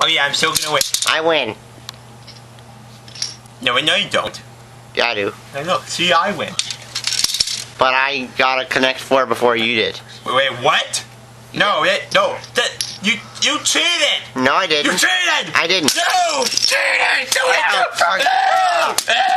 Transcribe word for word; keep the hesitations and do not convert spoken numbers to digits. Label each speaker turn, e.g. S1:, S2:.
S1: Oh yeah, I'm still gonna win.
S2: I win.
S1: No, no, you don't.
S2: Yeah, I do.
S1: I know. See, I win.
S2: But I got to connect four before you did.
S1: Wait, wait what? No, it, no. That, you, you cheated.
S2: No, I didn't.
S1: You cheated.
S2: I didn't.
S1: No, cheated. Do it. No.